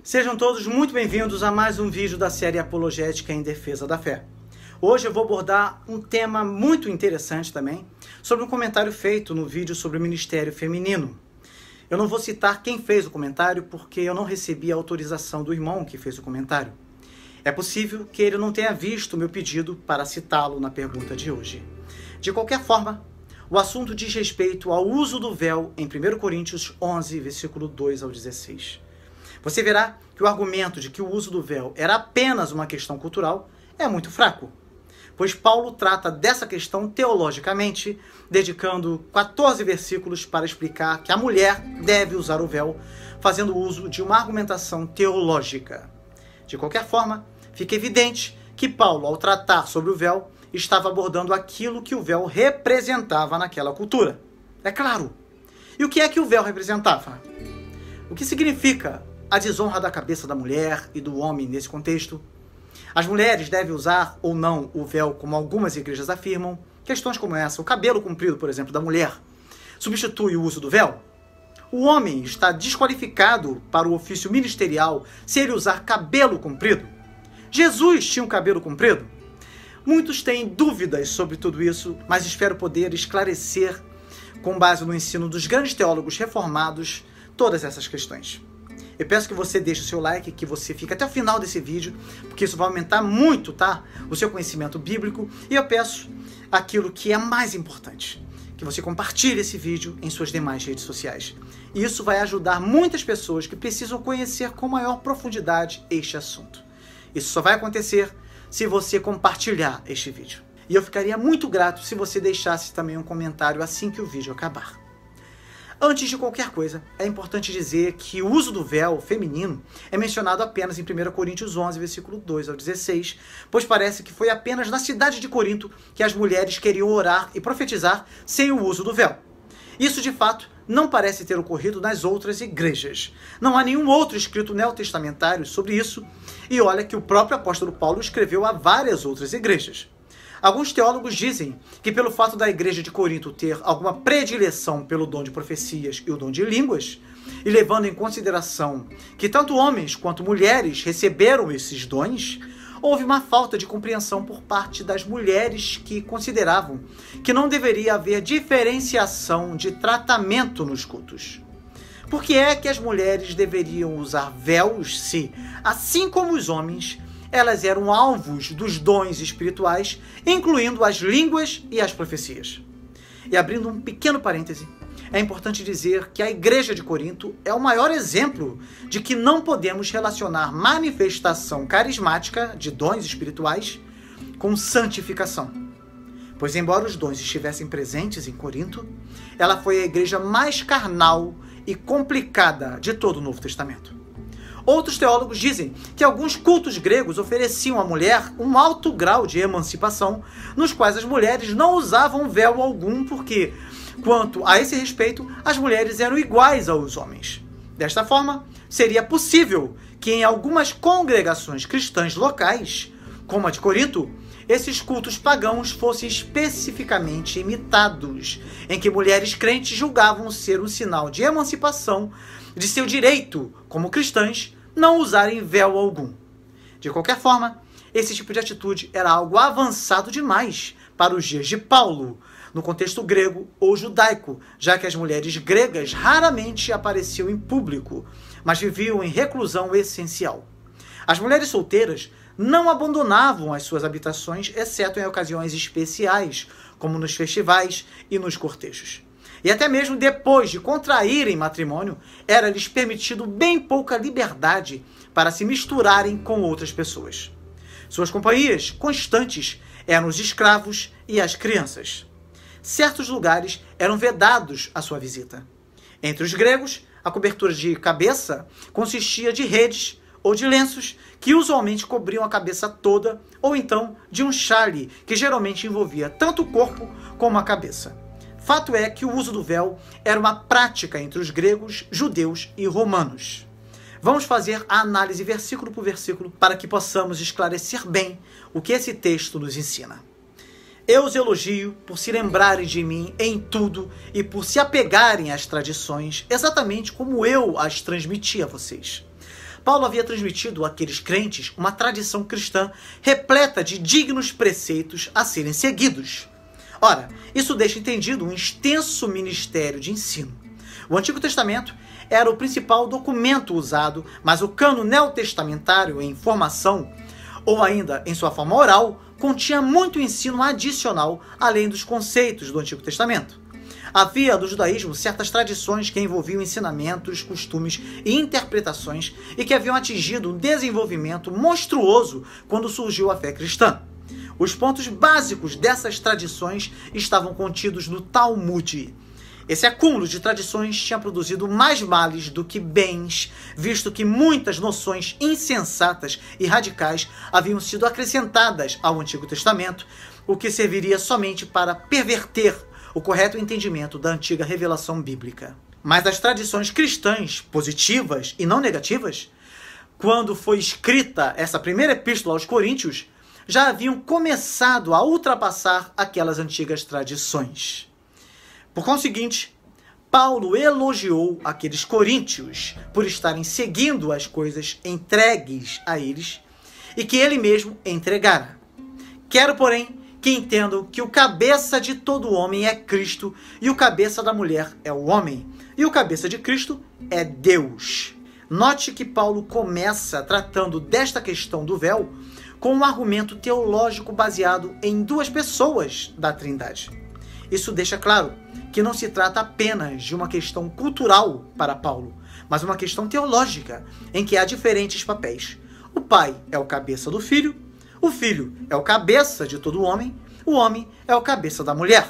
Sejam todos muito bem-vindos a mais um vídeo da série Apologética em Defesa da Fé. Hoje eu vou abordar um tema muito interessante também, sobre um comentário feito no vídeo sobre o ministério feminino. Eu não vou citar quem fez o comentário porque eu não recebi a autorização do irmão que fez o comentário. É possível que ele não tenha visto o meu pedido para citá-lo na pergunta de hoje. De qualquer forma, o assunto diz respeito ao uso do véu em 1 Coríntios 11, versículo 2 ao 16. Você verá que o argumento de que o uso do véu era apenas uma questão cultural é muito fraco, pois Paulo trata dessa questão teologicamente, dedicando 14 versículos para explicar que a mulher deve usar o véu, fazendo uso de uma argumentação teológica. De qualquer forma, fica evidente que Paulo, ao tratar sobre o véu, estava abordando aquilo que o véu representava naquela cultura. É claro. E o que é que o véu representava? O que significa a desonra da cabeça da mulher e do homem nesse contexto? As mulheres devem usar ou não o véu, como algumas igrejas afirmam. Questões como essa, o cabelo comprido, por exemplo, da mulher, substitui o uso do véu? O homem está desqualificado para o ofício ministerial se ele usar cabelo comprido? Jesus tinha um cabelo comprido? Muitos têm dúvidas sobre tudo isso, mas espero poder esclarecer, com base no ensino dos grandes teólogos reformados, todas essas questões. Eu peço que você deixe o seu like, que você fique até o final desse vídeo, porque isso vai aumentar muito, tá? O seu conhecimento bíblico. E eu peço aquilo que é mais importante, que você compartilhe esse vídeo em suas demais redes sociais. E isso vai ajudar muitas pessoas que precisam conhecer com maior profundidade este assunto. Isso só vai acontecer se você compartilhar este vídeo. E eu ficaria muito grato se você deixasse também um comentário assim que o vídeo acabar. Antes de qualquer coisa, é importante dizer que o uso do véu feminino é mencionado apenas em 1 Coríntios 11, versículo 2 ao 16, pois parece que foi apenas na cidade de Corinto que as mulheres queriam orar e profetizar sem o uso do véu. Isso, de fato, não parece ter ocorrido nas outras igrejas. Não há nenhum outro escrito neotestamentário sobre isso, e olha que o próprio apóstolo Paulo escreveu a várias outras igrejas. Alguns teólogos dizem que pelo fato da igreja de Corinto ter alguma predileção pelo dom de profecias e o dom de línguas, e levando em consideração que tanto homens quanto mulheres receberam esses dons, houve uma falta de compreensão por parte das mulheres que consideravam que não deveria haver diferenciação de tratamento nos cultos. Por que é que as mulheres deveriam usar véus se, assim como os homens, elas eram alvos dos dons espirituais, incluindo as línguas e as profecias? E abrindo um pequeno parêntese, é importante dizer que a igreja de Corinto é o maior exemplo de que não podemos relacionar manifestação carismática de dons espirituais com santificação. Pois embora os dons estivessem presentes em Corinto, ela foi a igreja mais carnal e complicada de todo o Novo Testamento. Outros teólogos dizem que alguns cultos gregos ofereciam à mulher um alto grau de emancipação, nos quais as mulheres não usavam véu algum porque, quanto a esse respeito, as mulheres eram iguais aos homens. Desta forma, seria possível que em algumas congregações cristãs locais, como a de Corinto, esses cultos pagãos fossem especificamente imitados, em que mulheres crentes julgavam ser um sinal de emancipação de seu direito, como cristãs, não usarem véu algum. De qualquer forma, esse tipo de atitude era algo avançado demais para os dias de Paulo, no contexto grego ou judaico, já que as mulheres gregas raramente apareciam em público, mas viviam em reclusão essencial. As mulheres solteiras não abandonavam as suas habitações, exceto em ocasiões especiais, como nos festivais e nos cortejos. E até mesmo depois de contraírem matrimônio, era-lhes permitido bem pouca liberdade para se misturarem com outras pessoas. Suas companhias constantes eram os escravos e as crianças. Certos lugares eram vedados à sua visita. Entre os gregos, a cobertura de cabeça consistia de redes ou de lenços que usualmente cobriam a cabeça toda, ou então de um xale que geralmente envolvia tanto o corpo como a cabeça. Fato é que o uso do véu era uma prática entre os gregos, judeus e romanos. Vamos fazer a análise versículo por versículo para que possamos esclarecer bem o que esse texto nos ensina. Eu os elogio por se lembrarem de mim em tudo e por se apegarem às tradições, exatamente como eu as transmiti a vocês. Paulo havia transmitido àqueles crentes uma tradição cristã repleta de dignos preceitos a serem seguidos. Ora, isso deixa entendido um extenso ministério de ensino. O Antigo Testamento era o principal documento usado, mas o cano neotestamentário em formação, ou ainda em sua forma oral, continha muito ensino adicional além dos conceitos do Antigo Testamento. Havia no judaísmo certas tradições que envolviam ensinamentos, costumes e interpretações e que haviam atingido um desenvolvimento monstruoso quando surgiu a fé cristã. Os pontos básicos dessas tradições estavam contidos no Talmud. Esse acúmulo de tradições tinha produzido mais males do que bens, visto que muitas noções insensatas e radicais haviam sido acrescentadas ao Antigo Testamento, o que serviria somente para perverter o correto entendimento da antiga revelação bíblica. Mas as tradições cristãs, positivas e não negativas, quando foi escrita essa primeira epístola aos Coríntios, já haviam começado a ultrapassar aquelas antigas tradições. Por conseguinte, Paulo elogiou aqueles coríntios por estarem seguindo as coisas entregues a eles e que ele mesmo entregara. Quero, porém, que entendam que o cabeça de todo homem é Cristo e o cabeça da mulher é o homem e o cabeça de Cristo é Deus. Note que Paulo começa tratando desta questão do véu com um argumento teológico baseado em duas pessoas da Trindade. Isso deixa claro que não se trata apenas de uma questão cultural para Paulo, mas uma questão teológica, em que há diferentes papéis. O pai é o cabeça do filho é o cabeça de todo homem, o homem é o cabeça da mulher.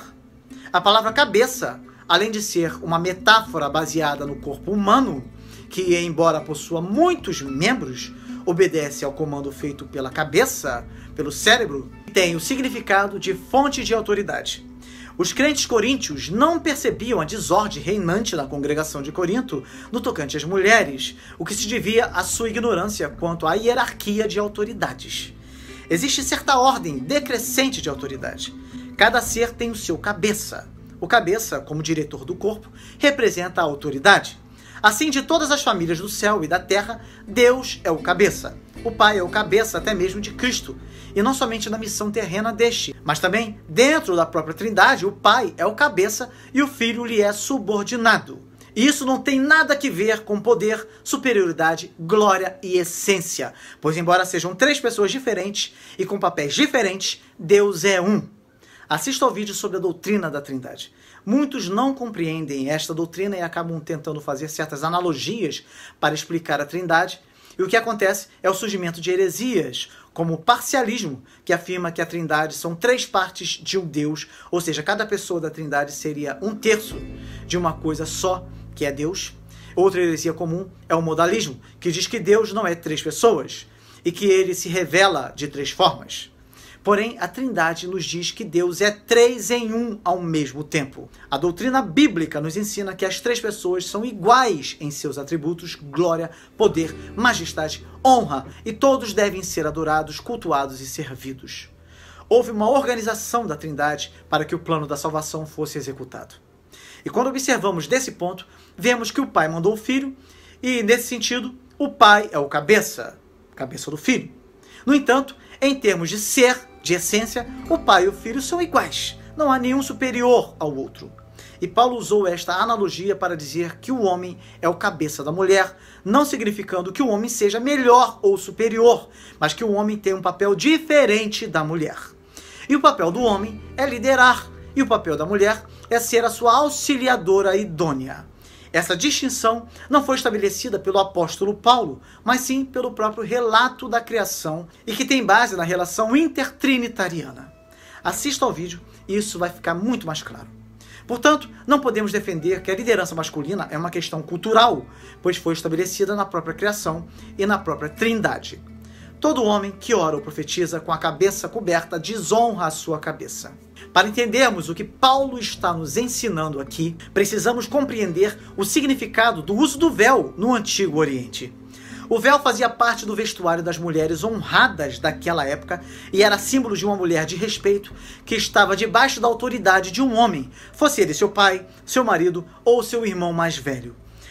A palavra cabeça, além de ser uma metáfora baseada no corpo humano, que, embora possua muitos membros, obedece ao comando feito pela cabeça, pelo cérebro, tem o significado de fonte de autoridade. Os crentes coríntios não percebiam a desordem reinante na congregação de Corinto no tocante às mulheres, o que se devia à sua ignorância quanto à hierarquia de autoridades. Existe certa ordem decrescente de autoridade. Cada ser tem o seu cabeça. O cabeça, como diretor do corpo, representa a autoridade. Assim, de todas as famílias do céu e da terra, Deus é o cabeça. O Pai é o cabeça até mesmo de Cristo. E não somente na missão terrena deste, mas também dentro da própria Trindade, o Pai é o cabeça e o Filho lhe é subordinado. E isso não tem nada a ver com poder, superioridade, glória e essência, pois embora sejam três pessoas diferentes e com papéis diferentes, Deus é um. Assista ao vídeo sobre a doutrina da Trindade. Muitos não compreendem esta doutrina e acabam tentando fazer certas analogias para explicar a Trindade, e o que acontece é o surgimento de heresias, como o parcialismo, que afirma que a Trindade são três partes de um Deus, ou seja, cada pessoa da Trindade seria um terço de uma coisa só, que é Deus. Outra heresia comum é o modalismo, que diz que Deus não é três pessoas e que ele se revela de três formas. Porém, a Trindade nos diz que Deus é três em um ao mesmo tempo. A doutrina bíblica nos ensina que as três pessoas são iguais em seus atributos, glória, poder, majestade, honra, e todos devem ser adorados, cultuados e servidos. Houve uma organização da Trindade para que o plano da salvação fosse executado. E quando observamos desse ponto, vemos que o Pai mandou o Filho, e nesse sentido, o Pai é o cabeça do Filho. No entanto, em termos de ser, de essência, o Pai e o Filho são iguais. Não há nenhum superior ao outro. E Paulo usou esta analogia para dizer que o homem é o cabeça da mulher, não significando que o homem seja melhor ou superior, mas que o homem tem um papel diferente da mulher. E o papel do homem é liderar, e o papel da mulher é ser a sua auxiliadora idônea. Essa distinção não foi estabelecida pelo apóstolo Paulo, mas sim pelo próprio relato da criação e que tem base na relação intertrinitariana. Assista ao vídeo e isso vai ficar muito mais claro. Portanto, não podemos defender que a liderança masculina é uma questão cultural, pois foi estabelecida na própria criação e na própria Trindade. Todo homem que ora ou profetiza com a cabeça coberta desonra a sua cabeça. Para entendermos o que Paulo está nos ensinando aqui, precisamos compreender o significado do uso do véu no Antigo Oriente. O véu fazia parte do vestuário das mulheres honradas daquela época e era símbolo de uma mulher de respeito que estava debaixo da autoridade de um homem, fosse ele seu pai, seu marido ou seu irmão mais velho.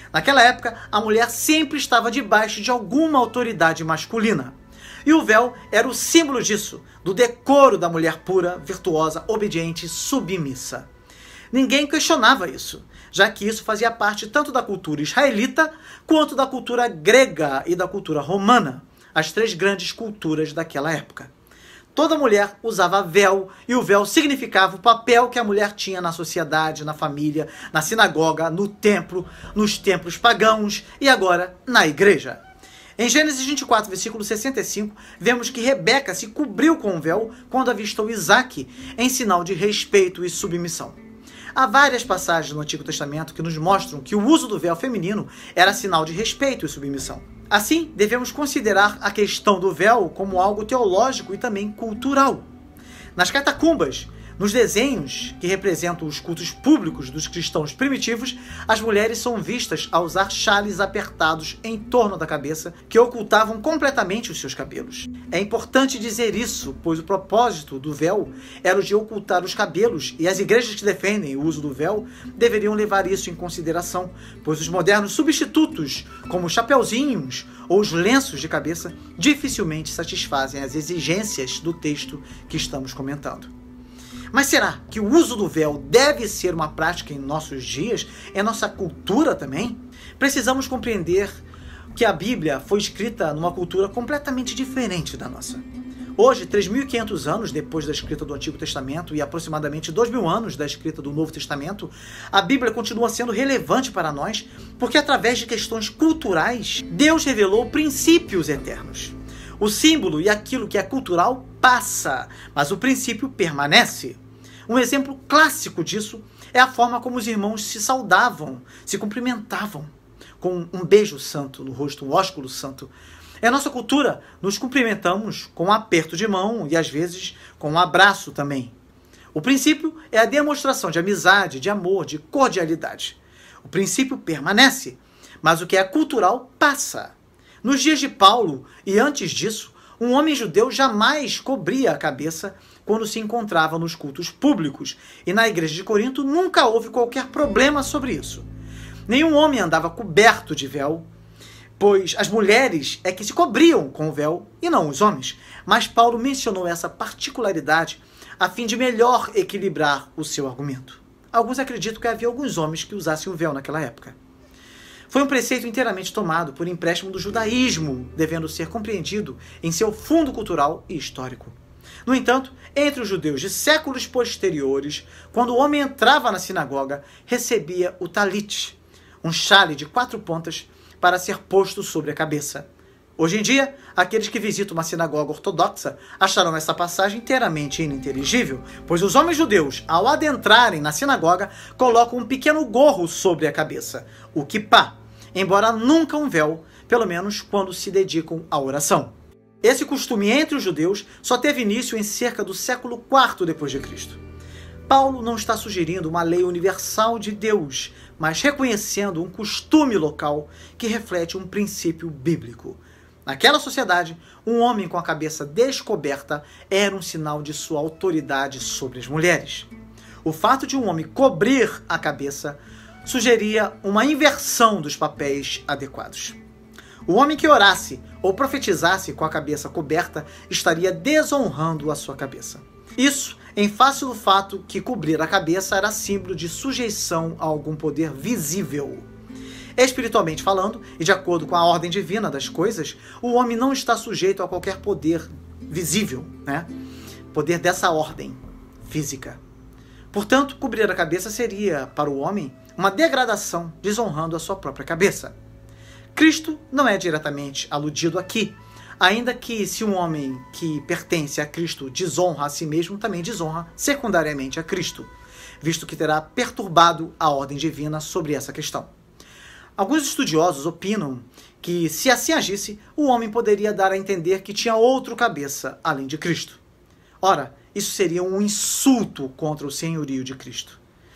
Naquela época, a mulher sempre estava debaixo de alguma autoridade masculina. E o véu era o símbolo disso, do decoro da mulher pura, virtuosa, obediente e submissa. Ninguém questionava isso, já que isso fazia parte tanto da cultura israelita quanto da cultura grega e da cultura romana, as três grandes culturas daquela época. Toda mulher usava véu, e o véu significava o papel que a mulher tinha na sociedade, na família, na sinagoga, no templo, nos templos pagãos e agora na igreja. Em Gênesis 24, versículo 65, vemos que Rebeca se cobriu com o véu quando avistou Isaque, em sinal de respeito e submissão. Há várias passagens no Antigo Testamento que nos mostram que o uso do véu feminino era sinal de respeito e submissão. Assim, devemos considerar a questão do véu como algo teológico e também cultural. Nas catacumbas, nos desenhos que representam os cultos públicos dos cristãos primitivos, as mulheres são vistas a usar xales apertados em torno da cabeça que ocultavam completamente os seus cabelos. É importante dizer isso, pois o propósito do véu era o de ocultar os cabelos, e as igrejas que defendem o uso do véu deveriam levar isso em consideração, pois os modernos substitutos, como os chapeuzinhos ou os lenços de cabeça, dificilmente satisfazem as exigências do texto que estamos comentando. Mas será que o uso do véu deve ser uma prática em nossos dias, em nossa cultura também? Precisamos compreender que a Bíblia foi escrita numa cultura completamente diferente da nossa. Hoje, 3.500 anos depois da escrita do Antigo Testamento e aproximadamente 2.000 anos da escrita do Novo Testamento, a Bíblia continua sendo relevante para nós, porque através de questões culturais, Deus revelou princípios eternos. O símbolo e aquilo que é cultural passa, mas o princípio permanece. Um exemplo clássico disso é a forma como os irmãos se saudavam, se cumprimentavam, com um beijo santo no rosto, um ósculo santo. Em nossa cultura, nos cumprimentamos com um aperto de mão e às vezes com um abraço também. O princípio é a demonstração de amizade, de amor, de cordialidade. O princípio permanece, mas o que é cultural passa. Nos dias de Paulo e antes disso, um homem judeu jamais cobria a cabeça quando se encontrava nos cultos públicos, e na igreja de Corinto nunca houve qualquer problema sobre isso. Nenhum homem andava coberto de véu, pois as mulheres é que se cobriam com o véu e não os homens. Mas Paulo mencionou essa particularidade a fim de melhor equilibrar o seu argumento. Alguns acreditam que havia alguns homens que usassem o véu naquela época. Foi um preceito inteiramente tomado por empréstimo do judaísmo, devendo ser compreendido em seu fundo cultural e histórico. No entanto, entre os judeus de séculos posteriores, quando o homem entrava na sinagoga, recebia o talit, um xale de 4 pontas para ser posto sobre a cabeça. Hoje em dia, aqueles que visitam uma sinagoga ortodoxa acharão essa passagem inteiramente ininteligível, pois os homens judeus, ao adentrarem na sinagoga, colocam um pequeno gorro sobre a cabeça, o kippá, embora nunca um véu, pelo menos quando se dedicam à oração. Esse costume entre os judeus só teve início em cerca do século IV depois de Cristo. Paulo não está sugerindo uma lei universal de Deus, mas reconhecendo um costume local que reflete um princípio bíblico. Naquela sociedade, um homem com a cabeça descoberta era um sinal de sua autoridade sobre as mulheres. O fato de um homem cobrir a cabeça sugeria uma inversão dos papéis adequados. O homem que orasse ou profetizasse com a cabeça coberta estaria desonrando a sua cabeça. Isso em face do fato que cobrir a cabeça era símbolo de sujeição a algum poder visível. Espiritualmente falando, e de acordo com a ordem divina das coisas, o homem não está sujeito a qualquer poder visível, poder dessa ordem física. Portanto, cobrir a cabeça seria, para o homem, uma degradação, desonrando a sua própria cabeça. Cristo não é diretamente aludido aqui, ainda que se um homem que pertence a Cristo desonra a si mesmo, também desonra secundariamente a Cristo, visto que terá perturbado a ordem divina sobre essa questão. Alguns estudiosos opinam que, se assim agisse, o homem poderia dar a entender que tinha outro cabeça além de Cristo. Ora, isso seria um insulto contra o senhorio de Cristo.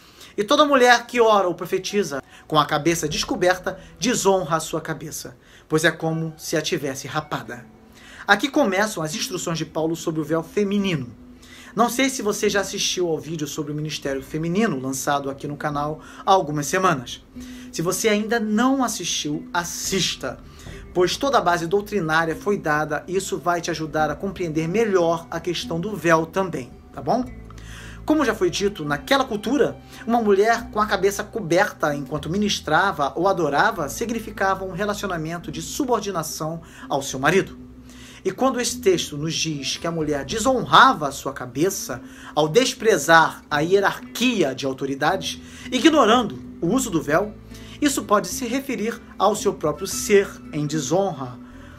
E toda mulher que ora ou profetiza com a cabeça descoberta desonra a sua cabeça, pois é como se a tivesse rapada. Aqui começam as instruções de Paulo sobre o véu feminino. Não sei se você já assistiu ao vídeo sobre o ministério feminino lançado aqui no canal há algumas semanas. Se você ainda não assistiu, assista, pois toda a base doutrinária foi dada e isso vai te ajudar a compreender melhor a questão do véu também, tá bom? Como já foi dito, naquela cultura, uma mulher com a cabeça coberta enquanto ministrava ou adorava significava um relacionamento de subordinação ao seu marido. E quando esse texto nos diz que a mulher desonrava a sua cabeça ao desprezar a hierarquia de autoridades, ignorando o uso do véu, isso pode se referir ao seu próprio ser em desonra,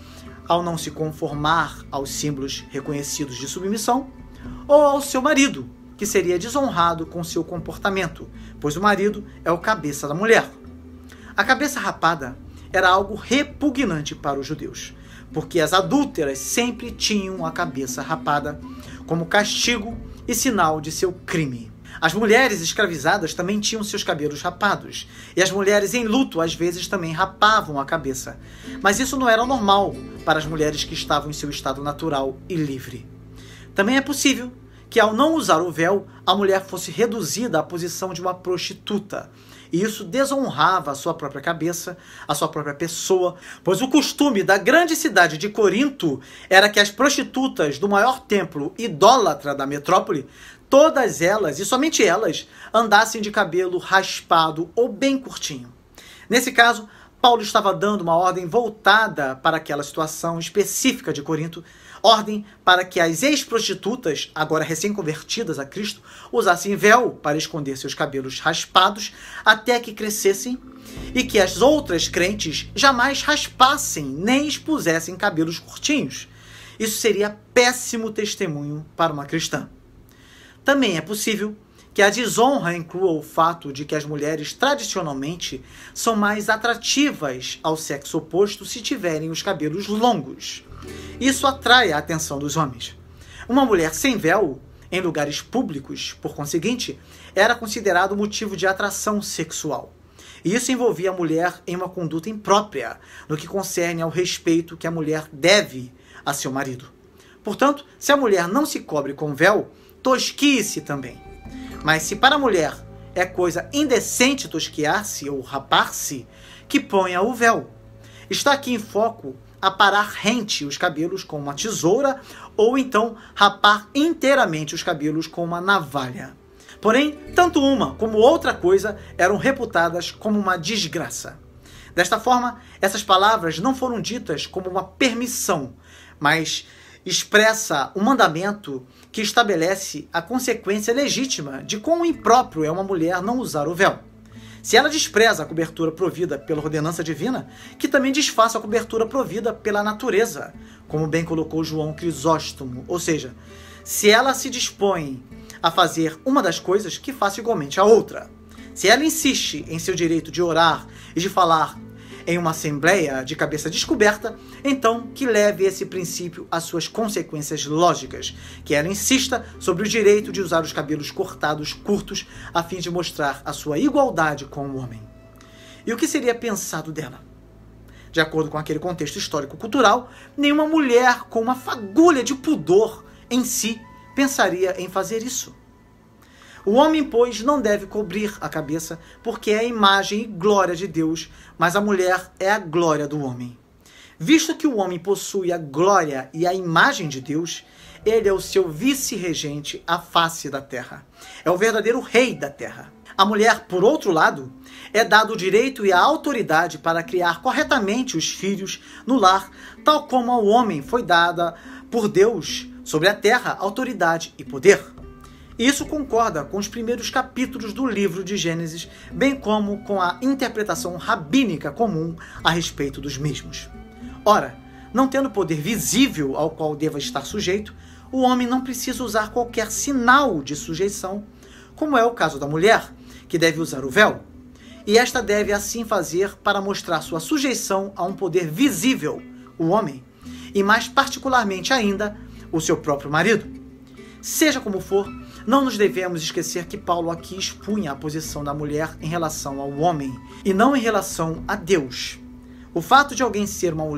ao não se conformar aos símbolos reconhecidos de submissão, ou ao seu marido, que seria desonrado com seu comportamento, pois o marido é o cabeça da mulher. A cabeça rapada era algo repugnante para os judeus, porque as adúlteras sempre tinham a cabeça rapada como castigo e sinal de seu crime. As mulheres escravizadas também tinham seus cabelos rapados, e as mulheres em luto às vezes também rapavam a cabeça, mas isso não era normal para as mulheres que estavam em seu estado natural e livre. Também é possível que ao não usar o véu, a mulher fosse reduzida à posição de uma prostituta, e isso desonrava a sua própria cabeça, a sua própria pessoa, pois o costume da grande cidade de Corinto era que as prostitutas do maior templo idólatra da metrópole, todas elas, e somente elas, andassem de cabelo raspado ou bem curtinho. Nesse caso, Paulo estava dando uma ordem voltada para aquela situação específica de Corinto, ordem para que as ex-prostitutas, agora recém-convertidas a Cristo, usassem véu para esconder seus cabelos raspados até que crescessem, e que as outras crentes jamais raspassem nem expusessem cabelos curtinhos. Isso seria péssimo testemunho para uma cristã. Também é possível que a desonra inclua o fato de que as mulheres tradicionalmente são mais atrativas ao sexo oposto se tiverem os cabelos longos. Isso atrai a atenção dos homens. Uma mulher sem véu, em lugares públicos, por conseguinte, era considerado motivo de atração sexual. E isso envolvia a mulher em uma conduta imprópria, no que concerne ao respeito que a mulher deve a seu marido. Portanto, se a mulher não se cobre com véu, tosquie-se também. Mas se para a mulher é coisa indecente tosquiar-se ou rapar-se, que ponha o véu. Está aqui em foco aparar rente os cabelos com uma tesoura ou então rapar inteiramente os cabelos com uma navalha. Porém, tanto uma como outra coisa eram reputadas como uma desgraça. Desta forma, essas palavras não foram ditas como uma permissão, mas expressa um mandamento que estabelece a consequência legítima de quão impróprio é uma mulher não usar o véu. Se ela despreza a cobertura provida pela ordenança divina, que também desfaça a cobertura provida pela natureza, como bem colocou João Crisóstomo. Ou seja, se ela se dispõe a fazer uma das coisas, que faça igualmente a outra. Se ela insiste em seu direito de orar e de falar em uma assembleia de cabeça descoberta, então que leve esse princípio às suas consequências lógicas, que ela insista sobre o direito de usar os cabelos cortados curtos a fim de mostrar a sua igualdade com o homem. E o que seria pensado dela? De acordo com aquele contexto histórico-cultural, nenhuma mulher com uma fagulha de pudor em si pensaria em fazer isso. O homem, pois, não deve cobrir a cabeça, porque é a imagem e glória de Deus, mas a mulher é a glória do homem. Visto que o homem possui a glória e a imagem de Deus, ele é o seu vice-regente à face da terra. É o verdadeiro rei da terra. A mulher, por outro lado, é dado o direito e a autoridade para criar corretamente os filhos no lar, tal como ao homem foi dada por Deus sobre a terra autoridade e poder. Isso concorda com os primeiros capítulos do livro de Gênesis, bem como com a interpretação rabínica comum a respeito dos mesmos. Ora, não tendo poder visível ao qual deva estar sujeito, o homem não precisa usar qualquer sinal de sujeição, como é o caso da mulher, que deve usar o véu. E esta deve assim fazer para mostrar sua sujeição a um poder visível, o homem, e mais particularmente ainda, o seu próprio marido. Seja como for, não nos devemos esquecer que Paulo aqui expunha a posição da mulher em relação ao homem, e não em relação a Deus. O fato de alguém ser uma mulher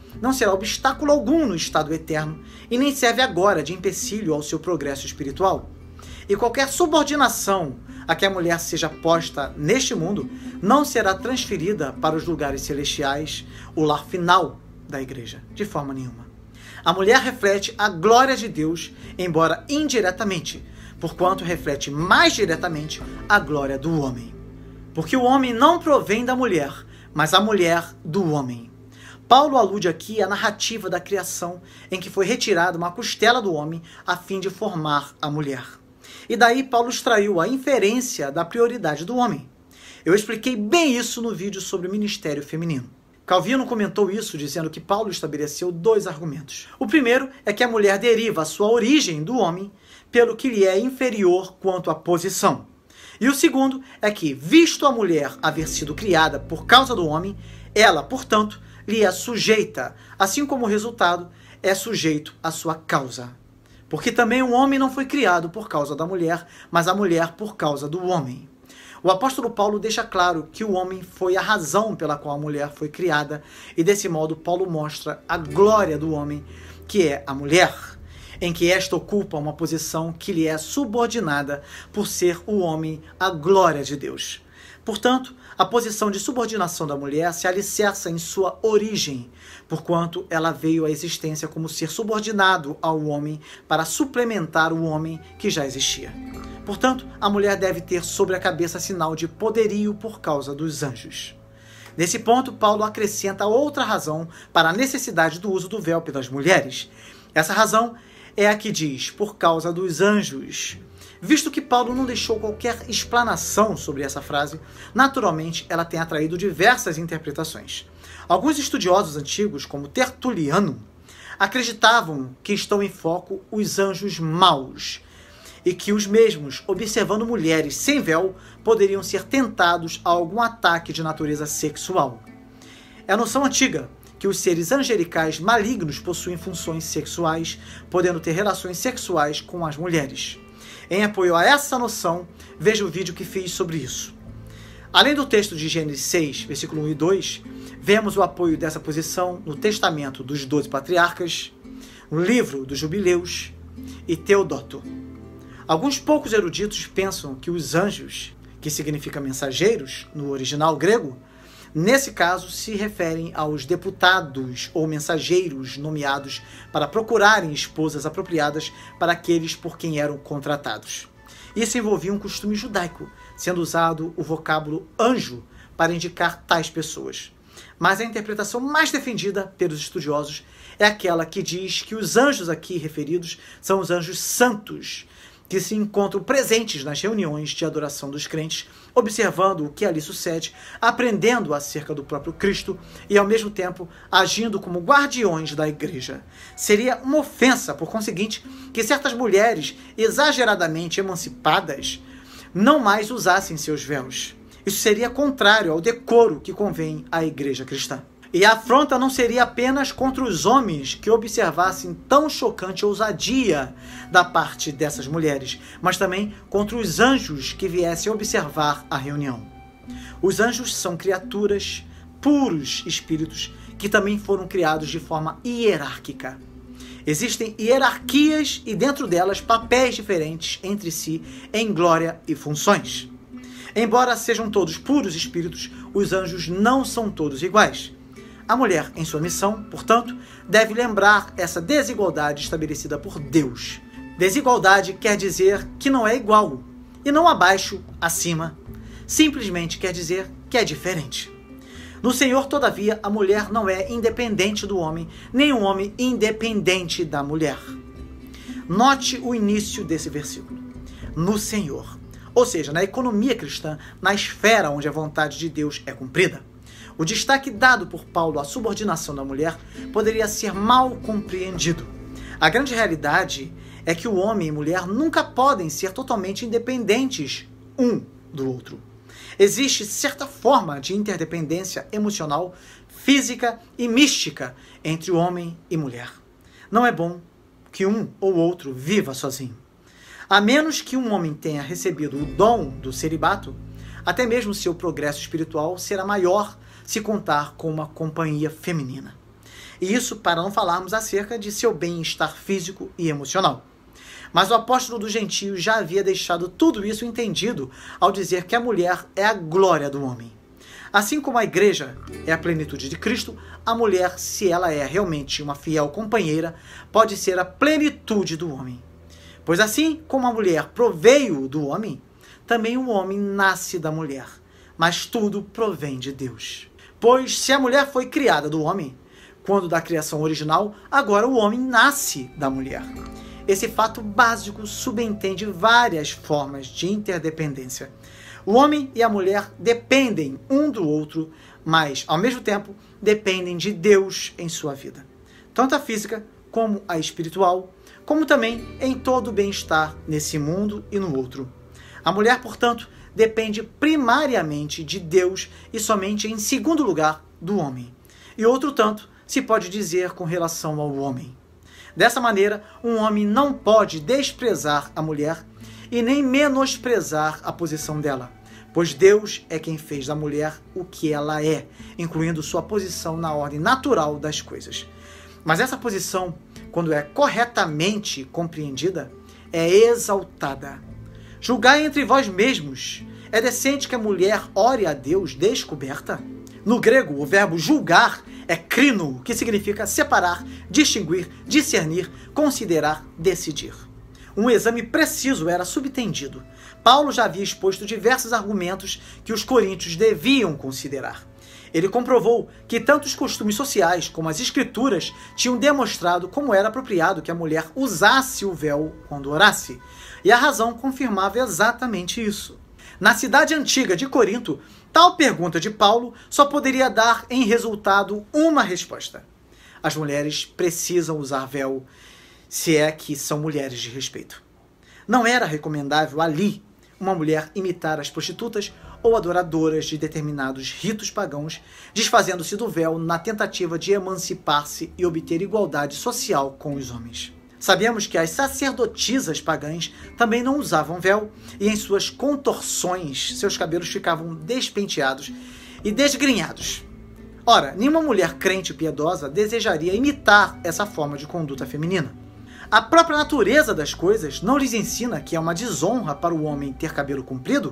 não será obstáculo algum no estado eterno e nem serve agora de empecilho ao seu progresso espiritual. E qualquer subordinação a que a mulher seja posta neste mundo não será transferida para os lugares celestiais, o lar final da igreja, de forma nenhuma. A mulher reflete a glória de Deus, embora indiretamente, porquanto reflete mais diretamente a glória do homem. Porque o homem não provém da mulher, mas a mulher do homem. Paulo alude aqui à narrativa da criação, em que foi retirada uma costela do homem a fim de formar a mulher. E daí Paulo extraiu a inferência da prioridade do homem. Eu expliquei bem isso no vídeo sobre o ministério feminino. Calvino comentou isso dizendo que Paulo estabeleceu dois argumentos. O primeiro é que a mulher deriva a sua origem do homem, pelo que lhe é inferior quanto à posição. E o segundo é que, visto a mulher haver sido criada por causa do homem, ela, portanto, lhe é sujeita, assim como o resultado é sujeito à sua causa. Porque também o homem não foi criado por causa da mulher, mas a mulher por causa do homem. O apóstolo Paulo deixa claro que o homem foi a razão pela qual a mulher foi criada, e desse modo Paulo mostra a glória do homem, que é a mulher, em que esta ocupa uma posição que lhe é subordinada por ser o homem a glória de Deus. Portanto, a posição de subordinação da mulher se alicerça em sua origem, porquanto ela veio à existência como ser subordinado ao homem para suplementar o homem que já existia. Portanto, a mulher deve ter sobre a cabeça sinal de poderio por causa dos anjos. Nesse ponto, Paulo acrescenta outra razão para a necessidade do uso do véu pelas mulheres. Essa razão é a que diz, por causa dos anjos. Visto que Paulo não deixou qualquer explanação sobre essa frase, naturalmente ela tem atraído diversas interpretações. Alguns estudiosos antigos, como Tertuliano, acreditavam que estão em foco os anjos maus, e que os mesmos, observando mulheres sem véu, poderiam ser tentados a algum ataque de natureza sexual. É a noção antiga que os seres angelicais malignos possuem funções sexuais, podendo ter relações sexuais com as mulheres. Em apoio a essa noção, veja o vídeo que fiz sobre isso. Além do texto de Gênesis 6, versículo 1 e 2, vemos o apoio dessa posição no Testamento dos 12 Patriarcas, no livro dos Jubileus e Teodoto. Alguns poucos eruditos pensam que os anjos, que significa mensageiros no original grego, nesse caso se referem aos deputados ou mensageiros nomeados para procurarem esposas apropriadas para aqueles por quem eram contratados. Isso envolvia um costume judaico, sendo usado o vocábulo anjo para indicar tais pessoas. Mas a interpretação mais defendida pelos estudiosos é aquela que diz que os anjos aqui referidos são os anjos santos, que se encontram presentes nas reuniões de adoração dos crentes, observando o que ali sucede, aprendendo acerca do próprio Cristo e, ao mesmo tempo, agindo como guardiões da igreja. Seria uma ofensa, por conseguinte, que certas mulheres exageradamente emancipadas não mais usassem seus véus. Isso seria contrário ao decoro que convém à igreja cristã. E a afronta não seria apenas contra os homens que observassem tão chocante ousadia da parte dessas mulheres, mas também contra os anjos que viessem observar a reunião. Os anjos são criaturas, puros espíritos, que também foram criados de forma hierárquica. Existem hierarquias e dentro delas papéis diferentes entre si em glória e funções. Embora sejam todos puros espíritos, os anjos não são todos iguais. A mulher, em sua missão, portanto, deve lembrar essa desigualdade estabelecida por Deus. Desigualdade quer dizer que não é igual, e não abaixo, acima. Simplesmente quer dizer que é diferente. No Senhor, todavia, a mulher não é independente do homem, nem o homem independente da mulher. Note o início desse versículo. No Senhor. Ou seja, na economia cristã, na esfera onde a vontade de Deus é cumprida. O destaque dado por Paulo à subordinação da mulher poderia ser mal compreendido. A grande realidade é que o homem e mulher nunca podem ser totalmente independentes um do outro. Existe certa forma de interdependência emocional, física e mística entre o homem e mulher. Não é bom que um ou outro viva sozinho. A menos que um homem tenha recebido o dom do celibato, até mesmo seu progresso espiritual será maior se contar com uma companhia feminina. E isso para não falarmos acerca de seu bem-estar físico e emocional. Mas o apóstolo dos gentios já havia deixado tudo isso entendido ao dizer que a mulher é a glória do homem. Assim como a igreja é a plenitude de Cristo, a mulher, se ela é realmente uma fiel companheira, pode ser a plenitude do homem. Pois assim como a mulher proveio do homem, também o homem nasce da mulher, mas tudo provém de Deus. Pois se a mulher foi criada do homem, quando da criação original, agora o homem nasce da mulher. Esse fato básico subentende várias formas de interdependência. O homem e a mulher dependem um do outro, mas, ao mesmo tempo, dependem de Deus em sua vida. Tanto a física como a espiritual, como também em todo o bem-estar nesse mundo e no outro. A mulher, portanto, depende primariamente de Deus e somente em segundo lugar do homem. E outro tanto se pode dizer com relação ao homem. Dessa maneira, um homem não pode desprezar a mulher e nem menosprezar a posição dela, pois Deus é quem fez da mulher o que ela é, incluindo sua posição na ordem natural das coisas. Mas essa posição, quando é corretamente compreendida, é exaltada. Julgai entre vós mesmos. É decente que a mulher ore a Deus descoberta? No grego, o verbo julgar é krino, que significa separar, distinguir, discernir, considerar, decidir. Um exame preciso era subtendido. Paulo já havia exposto diversos argumentos que os coríntios deviam considerar. Ele comprovou que tanto os costumes sociais como as escrituras tinham demonstrado como era apropriado que a mulher usasse o véu quando orasse. E a razão confirmava exatamente isso. Na cidade antiga de Corinto, tal pergunta de Paulo só poderia dar em resultado uma resposta. As mulheres precisam usar véu, se é que são mulheres de respeito. Não era recomendável ali uma mulher imitar as prostitutas ou adoradoras de determinados ritos pagãos, desfazendo-se do véu na tentativa de emancipar-se e obter igualdade social com os homens. Sabemos que as sacerdotisas pagãs também não usavam véu e em suas contorções seus cabelos ficavam despenteados e desgrenhados. Ora, nenhuma mulher crente e piedosa desejaria imitar essa forma de conduta feminina. A própria natureza das coisas não lhes ensina que é uma desonra para o homem ter cabelo comprido?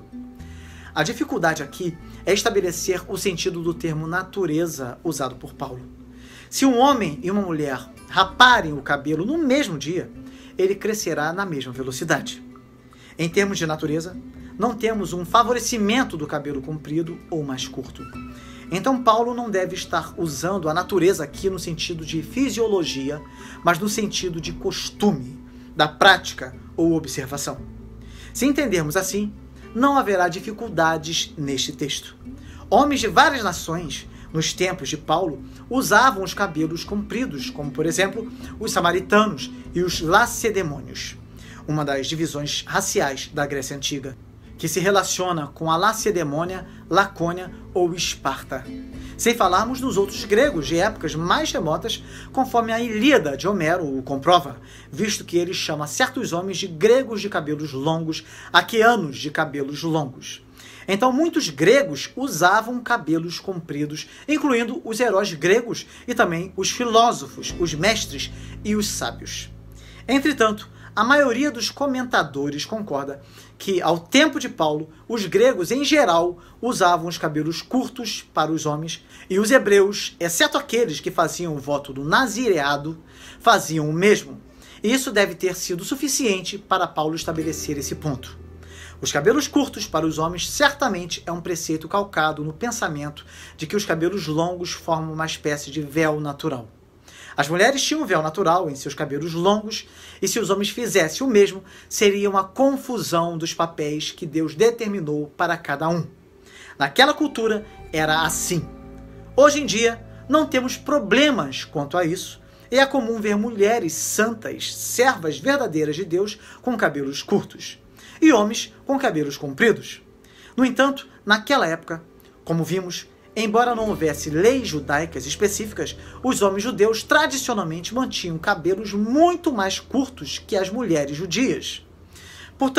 A dificuldade aqui é estabelecer o sentido do termo natureza usado por Paulo. Se um homem e uma mulher raparem o cabelo no mesmo dia, ele crescerá na mesma velocidade. Em termos de natureza, não temos um favorecimento do cabelo comprido ou mais curto. Então Paulo não deve estar usando a natureza aqui no sentido de fisiologia, mas no sentido de costume, da prática ou observação. Se entendermos assim, não haverá dificuldades neste texto. Homens de várias nações, nos tempos de Paulo, usavam os cabelos compridos, como por exemplo os samaritanos e os lacedemônios, uma das divisões raciais da Grécia Antiga, que se relaciona com a Lacedemônia, Lacônia ou Esparta. Sem falarmos nos outros gregos de épocas mais remotas, conforme a Ilíada de Homero o comprova, visto que ele chama certos homens de gregos de cabelos longos, aqueanos de cabelos longos. Então muitos gregos usavam cabelos compridos, incluindo os heróis gregos e também os filósofos, os mestres e os sábios. Entretanto, a maioria dos comentadores concorda que, ao tempo de Paulo, os gregos em geral usavam os cabelos curtos para os homens e os hebreus, exceto aqueles que faziam o voto do nazireado, faziam o mesmo. E isso deve ter sido suficiente para Paulo estabelecer esse ponto. Os cabelos curtos para os homens certamente é um preceito calcado no pensamento de que os cabelos longos formam uma espécie de véu natural. As mulheres tinham um véu natural em seus cabelos longos, e se os homens fizessem o mesmo, seria uma confusão dos papéis que Deus determinou para cada um. Naquela cultura era assim. Hoje em dia, não temos problemas quanto a isso, e é comum ver mulheres santas, servas verdadeiras de Deus, com cabelos curtos, e homens com cabelos compridos. No entanto, naquela época, como vimos, embora não houvesse leis judaicas específicas, os homens judeus tradicionalmente mantinham cabelos muito mais curtos que as mulheres judias. Portanto,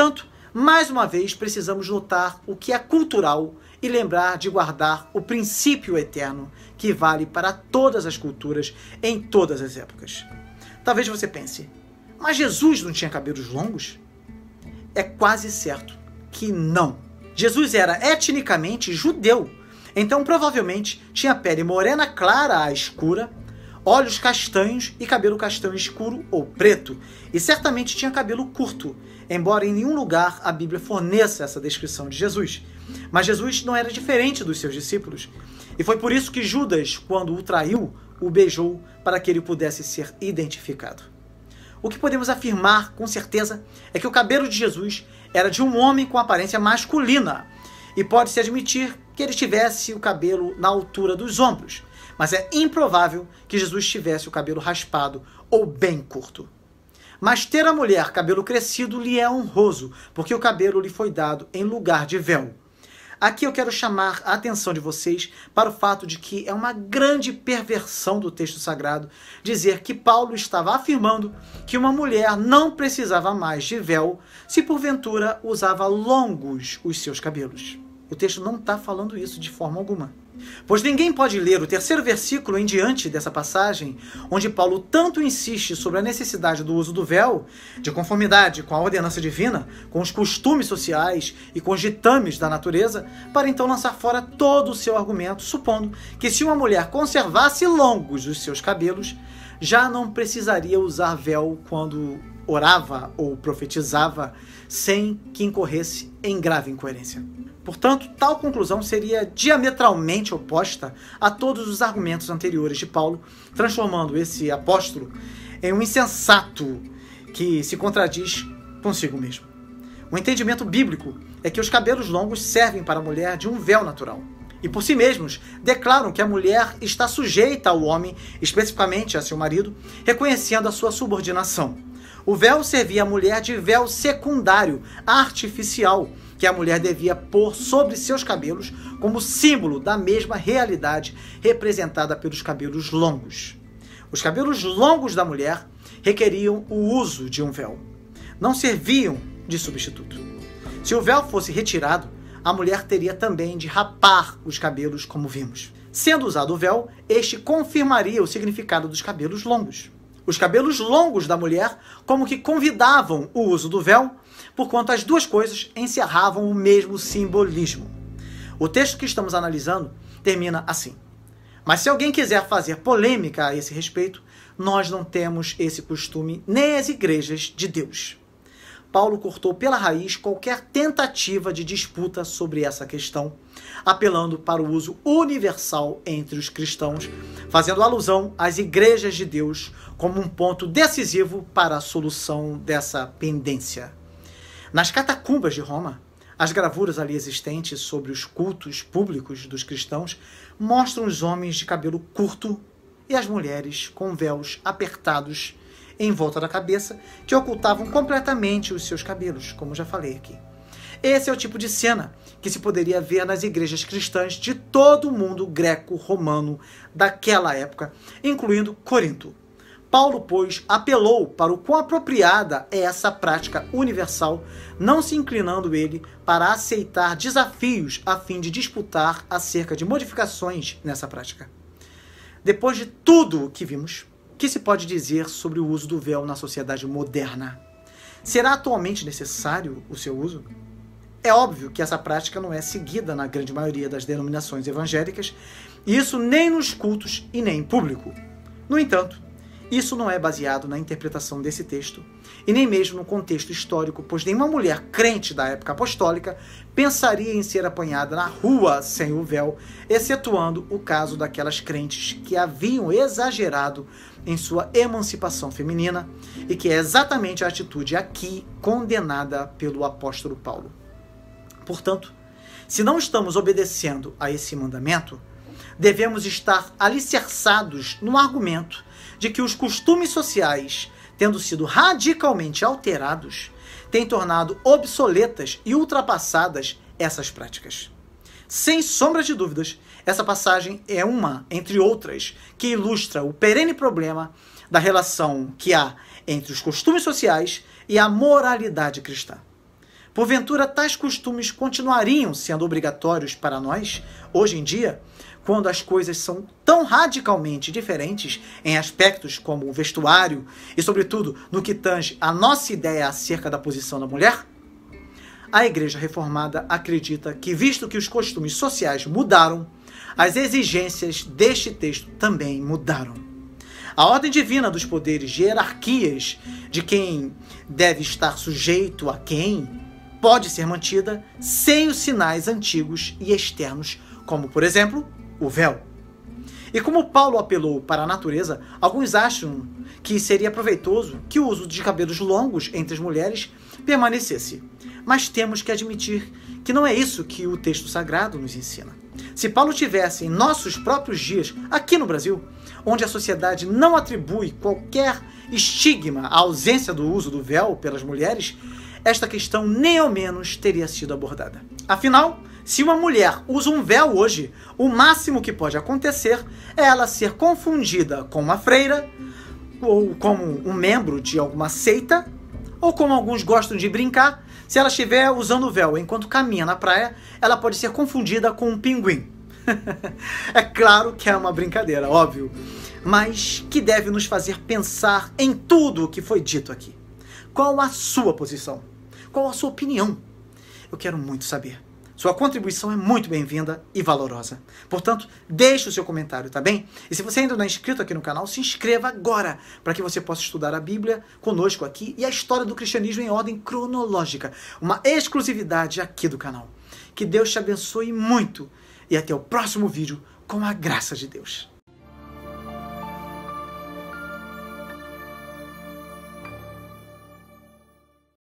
mais uma vez precisamos notar o que é cultural e lembrar de guardar o princípio eterno que vale para todas as culturas em todas as épocas. Talvez você pense, mas Jesus não tinha cabelos longos? É quase certo que não. Jesus era etnicamente judeu, então provavelmente tinha pele morena clara a escura, olhos castanhos e cabelo castanho escuro ou preto, e certamente tinha cabelo curto, embora em nenhum lugar a Bíblia forneça essa descrição de Jesus. Mas Jesus não era diferente dos seus discípulos, e foi por isso que Judas, quando o traiu, o beijou para que ele pudesse ser identificado. O que podemos afirmar com certeza é que o cabelo de Jesus era de um homem com aparência masculina, e pode-se admitir que ele tivesse o cabelo na altura dos ombros, mas é improvável que Jesus tivesse o cabelo raspado ou bem curto. Mas ter a mulher cabelo crescido lhe é honroso, porque o cabelo lhe foi dado em lugar de véu. Aqui eu quero chamar a atenção de vocês para o fato de que é uma grande perversão do texto sagrado dizer que Paulo estava afirmando que uma mulher não precisava mais de véu se porventura usava longos os seus cabelos. O texto não está falando isso de forma alguma. Pois ninguém pode ler o terceiro versículo em diante dessa passagem, onde Paulo tanto insiste sobre a necessidade do uso do véu, de conformidade com a ordenança divina, com os costumes sociais e com os ditames da natureza, para então lançar fora todo o seu argumento, supondo que se uma mulher conservasse longos os seus cabelos, já não precisaria usar véu quando orava ou profetizava, sem que incorresse em grave incoerência. Portanto, tal conclusão seria diametralmente oposta a todos os argumentos anteriores de Paulo, transformando esse apóstolo em um insensato que se contradiz consigo mesmo. O entendimento bíblico é que os cabelos longos servem para a mulher de um véu natural. E por si mesmos declaram que a mulher está sujeita ao homem, especificamente a seu marido, reconhecendo a sua subordinação. O véu servia a mulher de véu secundário, artificial, que a mulher devia pôr sobre seus cabelos como símbolo da mesma realidade representada pelos cabelos longos. Os cabelos longos da mulher requeriam o uso de um véu. Não serviam de substituto. Se o véu fosse retirado, a mulher teria também de rapar os cabelos, como vimos. Sendo usado o véu, este confirmaria o significado dos cabelos longos. Os cabelos longos da mulher como que convidavam o uso do véu, porquanto as duas coisas encerravam o mesmo simbolismo. O texto que estamos analisando termina assim. Mas se alguém quiser fazer polêmica a esse respeito, nós não temos esse costume nem as igrejas de Deus. Paulo cortou pela raiz qualquer tentativa de disputa sobre essa questão, apelando para o uso universal entre os cristãos, fazendo alusão às igrejas de Deus como um ponto decisivo para a solução dessa pendência. Nas catacumbas de Roma, as gravuras ali existentes sobre os cultos públicos dos cristãos mostram os homens de cabelo curto e as mulheres com véus apertados em volta da cabeça, que ocultavam completamente os seus cabelos, como já falei aqui. Esse é o tipo de cena que se poderia ver nas igrejas cristãs de todo o mundo greco-romano daquela época, incluindo Corinto. Paulo, pois, apelou para o quão apropriada é essa prática universal, não se inclinando ele para aceitar desafios a fim de disputar acerca de modificações nessa prática. Depois de tudo o que vimos, o que se pode dizer sobre o uso do véu na sociedade moderna? Será atualmente necessário o seu uso? É óbvio que essa prática não é seguida na grande maioria das denominações evangélicas, e isso nem nos cultos e nem em público. No entanto, isso não é baseado na interpretação desse texto, e nem mesmo no contexto histórico, pois nenhuma mulher crente da época apostólica pensaria em ser apanhada na rua sem o véu, excetuando o caso daquelas crentes que haviam exagerado em sua emancipação feminina, e que é exatamente a atitude aqui condenada pelo apóstolo Paulo. Portanto, se não estamos obedecendo a esse mandamento, devemos estar alicerçados no argumento de que os costumes sociais, tendo sido radicalmente alterados, têm tornado obsoletas e ultrapassadas essas práticas. Sem sombra de dúvidas, essa passagem é uma, entre outras, que ilustra o perene problema da relação que há entre os costumes sociais e a moralidade cristã. Porventura, tais costumes continuariam sendo obrigatórios para nós, hoje em dia, quando as coisas são tão radicalmente diferentes em aspectos como o vestuário e, sobretudo, no que tange a nossa ideia acerca da posição da mulher? A Igreja Reformada acredita que, visto que os costumes sociais mudaram, as exigências deste texto também mudaram. A ordem divina dos poderes de hierarquias de quem deve estar sujeito a quem pode ser mantida sem os sinais antigos e externos, como, por exemplo, o véu. E como Paulo apelou para a natureza, alguns acham que seria proveitoso que o uso de cabelos longos entre as mulheres permanecesse. Mas temos que admitir que não é isso que o texto sagrado nos ensina. Se Paulo tivesse em nossos próprios dias, aqui no Brasil, onde a sociedade não atribui qualquer estigma à ausência do uso do véu pelas mulheres, esta questão nem ao menos teria sido abordada. Afinal, se uma mulher usa um véu hoje, o máximo que pode acontecer é ela ser confundida com uma freira, ou como um membro de alguma seita, ou como alguns gostam de brincar, se ela estiver usando o véu enquanto caminha na praia, ela pode ser confundida com um pinguim. É claro que é uma brincadeira, óbvio, mas que deve nos fazer pensar em tudo o que foi dito aqui. Qual a sua posição? Qual a sua opinião? Eu quero muito saber. Sua contribuição é muito bem-vinda e valorosa. Portanto, deixe o seu comentário, tá bem? E se você ainda não é inscrito aqui no canal, se inscreva agora, para que você possa estudar a Bíblia conosco aqui e a história do cristianismo em ordem cronológica. Uma exclusividade aqui do canal. Que Deus te abençoe muito e até o próximo vídeo com a graça de Deus.